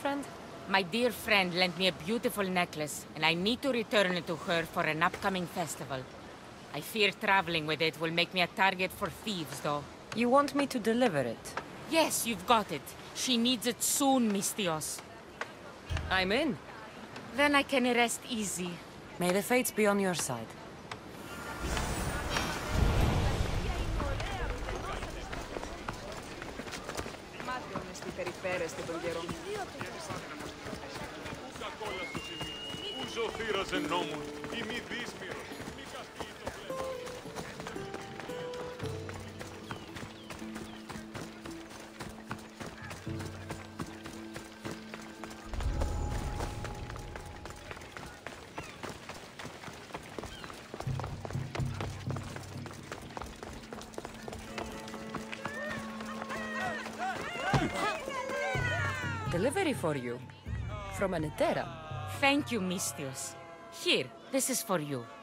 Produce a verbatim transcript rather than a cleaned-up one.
friend? My dear friend lent me a beautiful necklace, and I need to return it to her for an upcoming festival. I fear traveling with it will make me a target for thieves, though. You want me to deliver it? Yes, you've got it. She needs it soon, Misthios. I'm in. Then I can rest easy. May the fates be on your side. Delivery for you. From Anetera. Thank you, Misthios. Here, this is for you.